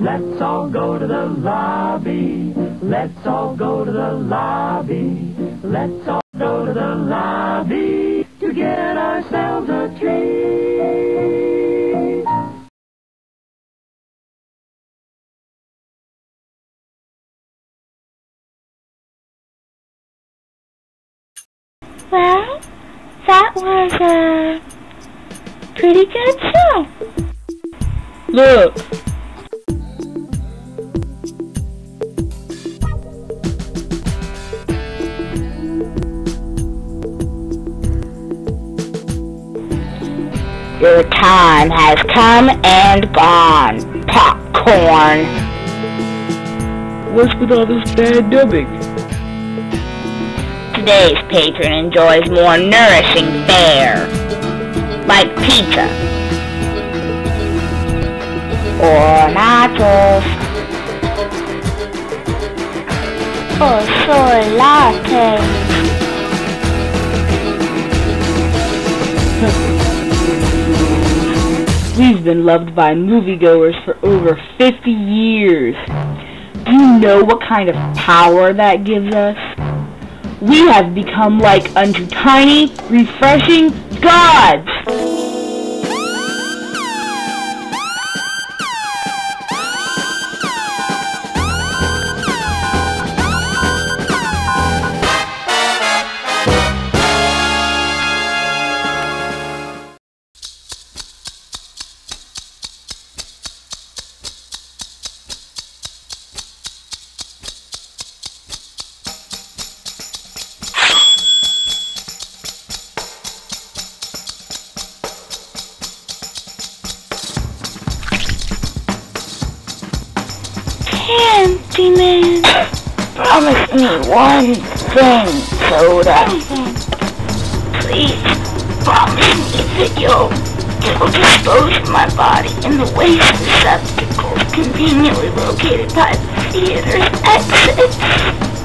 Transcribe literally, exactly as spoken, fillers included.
Let's all go to the lobby. Let's all go to the lobby. Let's all go to the lobby to get ourselves a treat. Well, that was a pretty good show. Look! Your time has come and gone, popcorn. What's with all this bad dubbing? Today's patron enjoys more nourishing fare, like pizza, or nachos, or soy latte. We've been loved by moviegoers for over fifty years. Do you know what kind of power that gives us? We have become like unto tiny, refreshing gods! Candyman, promise me one thing, Soda. Please, promise me that you'll, you'll dispose of my body in the waste receptacles conveniently located by the theater's exit.